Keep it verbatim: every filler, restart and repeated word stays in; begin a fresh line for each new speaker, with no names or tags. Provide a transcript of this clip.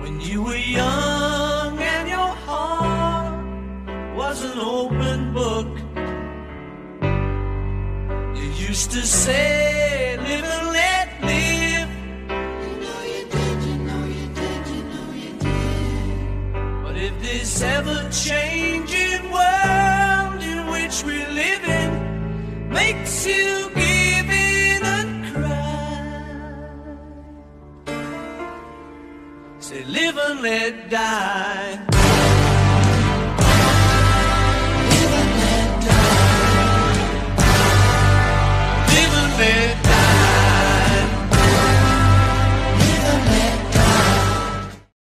when you were young and your heart was an open book. You used to say, live and let live. You know you did, you know you did, you know you did. But if this ever-changing world in which we live in makes you give in and cry, say live and let die.